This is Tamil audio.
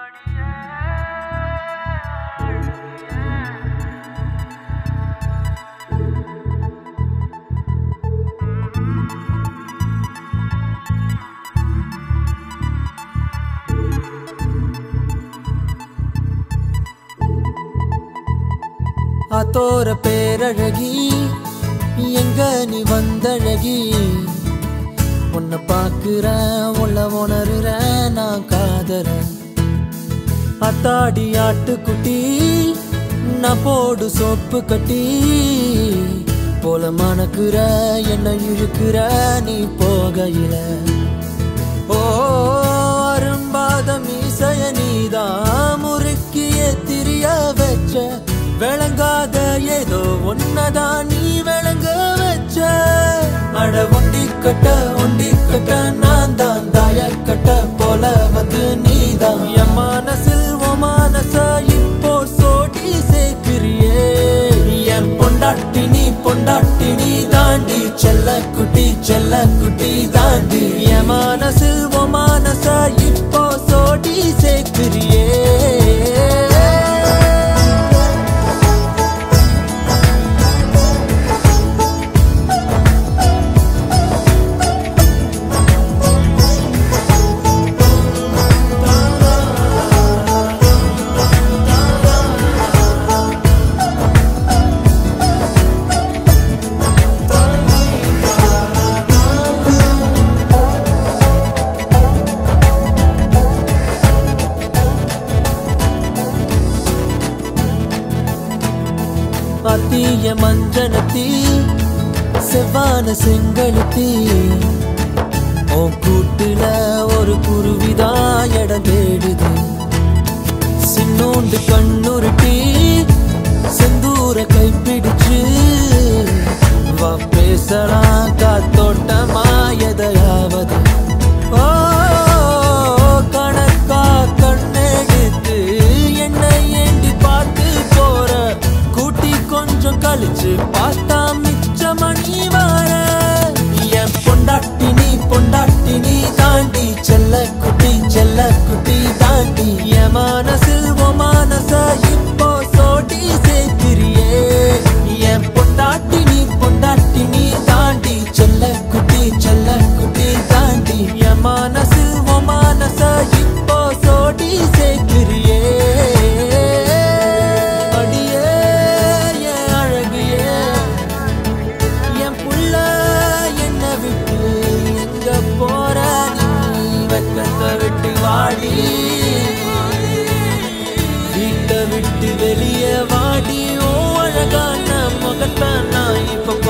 ஆத்தோர பேரழகி எங்க நீ வந்தழகி உன்னை பாக்குறேன் உள்ள உணர்றேன் நான் காதறேன் அத்தாடி ஆட்டுக்குட்டி நான் போடு சோப்பு கட்டி போல மணக்குற என்ன இழுக்கிற நீ போகையில ஓ அரும்பாத மீசைய நீதான் முறுக்கிய திரிய வச்ச விளங்காத ஏதோ ஒன்னதான் நீ விளங்க வச்ச அட ஒண்டி கட்ட நான் தான் தாய கட்ட போல வந்து நீதான் என் மனசில் ஓ மனச இப்போ சோடி சேர்க்கிறியே என் பொண்டாட்டி நீ தாண்டி செல்ல குட்டி தாண்டி என் மனசில் ஓ மனச இப்போ சோடி சேர்க்கிறியே அத்திய மஞ்சனத்தி செவ்வான செங்கழுத்தி ஓ கூட்டுல ஒரு குருவிதான் இடம் தேடுது சின்னோண்டு கண்ணுருட்டி செந்தூர கைப்பிடிச்சு வா பேசலாம் காத்தோட்டமா எதையாவது ஓ கணக்கா கண்ணெடுத்து என்னை ஏண்டி பார்த்து போற கூட்டி கொஞ்சம் கழிச்சு பார்த்தா மிச்ச மணி வார என் பொண்டாட்டி நீ தாண்டி செல்ல குட்டி தாண்டி என் மனசில் ஓ மனச இப்போ சோடி சேர்க்கிறியே என் பொண்டாட்டி நீ தாண்டி செல்ல குட்டி தாண்டி என் மனசில் ஓ மனச இப்போ சோடி சேர்க்கிறியே விட்டு வாடி வீட்டை விட்டு வெளியே வாடி ஓ அழகான முகத்தான் நான் இப்ப